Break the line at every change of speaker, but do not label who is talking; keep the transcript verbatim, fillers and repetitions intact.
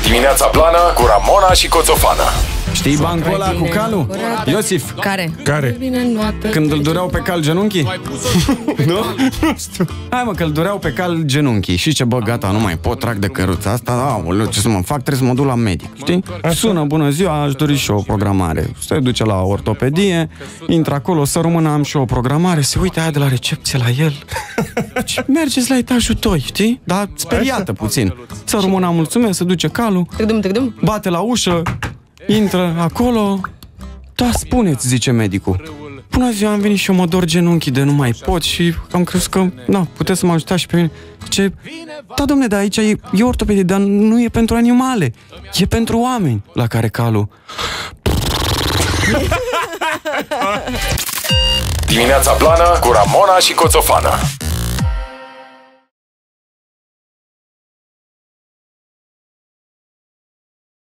Dimineața Blană cu Ramona și Coțofană.
Știi bancul ăla cu calul? Iosif.
Care?
Care? Când îl dureau pe cal genunchii? Nu? Hai mă, că îl dureau pe cal genunchii. Și ce, bă, gata, nu mai pot, trag de căruța asta. Aoleu, ce să mă fac? Trebuie să mă duc la medic, știi? Sună, bună ziua, aș dori și o programare. Se duce la ortopedie, intră acolo, să rămână, am și o programare. Se uite aia de la recepție la el. Mergeți la etajul doi, știi? Dar speriată puțin. Să rămână, mulțumesc, se duce calul, bate la ușă, intră acolo. Da, spuneți, zice medicul. Bună ziua, am venit și eu, mă dor genunchii de nu mai pot și am crezut că, na, puteți să mă ajutați și pe mine. Zice, da, domne, dar aici e, e ortopedie, dar nu e pentru animale, e pentru oameni. La care calul...
Dimineața Blană cu Ramona și Coțofană.